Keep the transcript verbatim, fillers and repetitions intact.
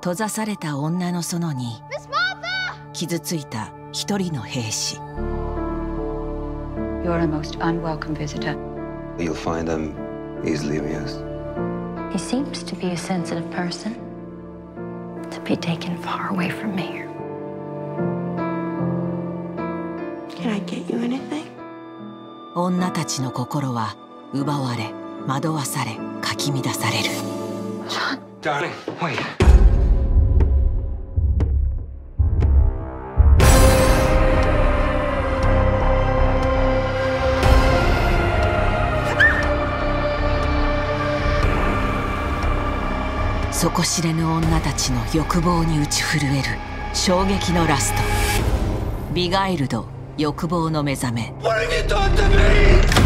閉ざされた女の園に傷ついた一人の兵士。 You're a most unwelcome visitor. You'll find them easily amused. He seems to be a sensitive person. To be taken far away from me. Can I get you anything? 女たちの心は奪われ、惑わされ、かき乱される。 John. Darling, wait. 底知れぬ女たちの欲望に打ち震える衝撃のラスト。ビガイルド、欲望の目覚め。 What have you done to me?